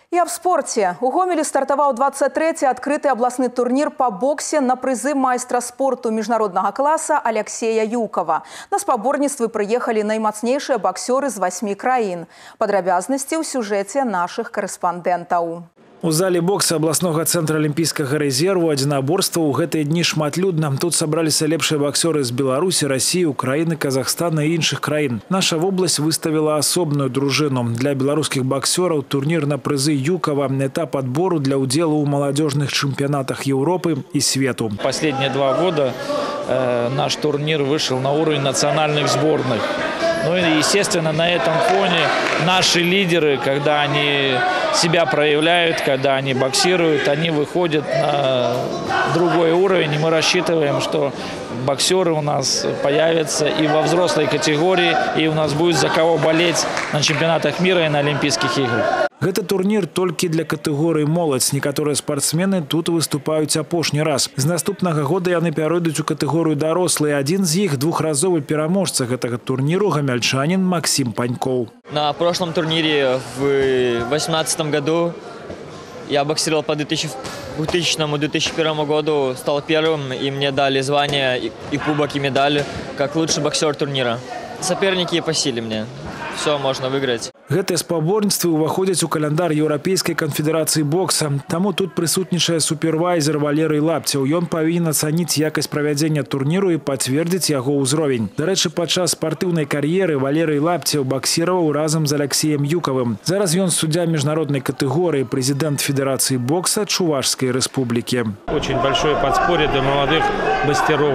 И об спорте. У Гомелі стартовал 23-й открытый областный турнир по боксе на призы майстра спорту международного класса Алексея Юкова. На спаборніцтвы приехали наймацнейшие боксеры с 8 краін. Подробязности в сюжете наших корреспондентов. У зале бокса областного центра Олимпийского резерву единоборства у гэтые дни шматлюдно. Тут собрались лепшие боксеры из Беларуси, России, Украины, Казахстана и іншых краін. Наша область выставила особную дружину. Для белорусских боксеров турнир на призы Юкова – этап отбору для удела у молодежных чемпионатах Европы и свету. Последние 2 года наш турнир вышел на уровень национальных сборных. Ну и, естественно, на этом фоне наши лидеры, когда они себя проявляют, когда они боксируют, они выходят на другой уровень. И мы рассчитываем, что боксеры у нас появятся и во взрослой категории, и у нас будет за кого болеть на чемпионатах мира и на Олимпийских играх. Гэта турнир только для категории молодь. Некоторые спортсмены тут выступают апошні раз. З наступного года яны перейдут у категорию дорослые. Один из них двухразовый переможца этого турниру гомельчанин Максим Паньков. На прошлом турнире в 2018 году я боксировал по 2000-2001 году, стал первым, и мне дали звание и кубок, и медаль как лучший боксер турнира. Соперники по силе мне. Все можно выиграть. Гэтыя спаборніцтвы ўваходзяць у календар Еўрапейскай канфедэрацыі бокса. Таму тут прысутнічае супервайзер Валерый Лапцеў. Ён павінен ацаніць якасць правядзення турніру і пацвердзіць яго ўзровень. Дарэчы, падчас спартыўнай кар'еры Валерый Лапцеў боксировал разом с Алексеем Юковым. Зараз ён суддя международной категории, президент Федерации бокса Чувашской Республики. Очень большое подспорье для молодых мастеров.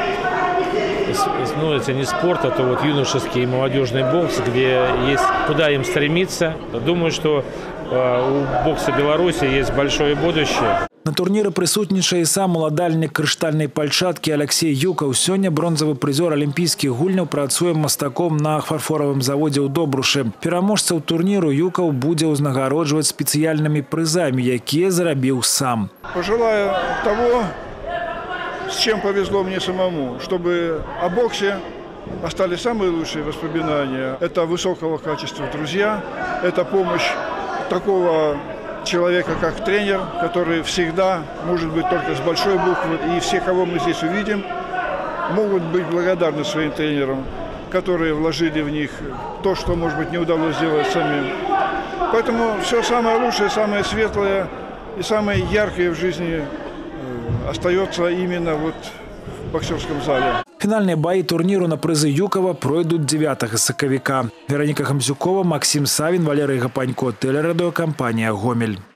Ну, это не спорт, это вот юношеский и молодежный бокс, где есть куда им стремиться. Думаю, что у бокса Беларуси есть большое будущее. На турнире присутнічае сам уладальнік крыштальнай пальчаткі Алексей Юков. Сёння бронзовый призер олимпийских гульняў працуе мастаком на фарфоровом заводе у Добрушы. Пераможцаў турниру Юков будзе ўзнагароджваць спецыяльнымі прызамі, якія зарабіў сам. Пожелаю того, с чем повезло мне самому, чтобы о боксе остались самые лучшие воспоминания. Это высокого качества друзья, это помощь такого человека, как тренер, который всегда может быть только с большой буквы. И все, кого мы здесь увидим, могут быть благодарны своим тренерам, которые вложили в них то, что, может быть, не удалось сделать самим. Поэтому все самое лучшее, самое светлое и самое яркое в жизни остается именно вот в боксерском зале. Финальные бои турниру на призы Юкова пройдут 9 сакавіка. Вероника Хамзюкова, Максим Савин, Валерий Гапанько, телерадиокомпания «Гомель».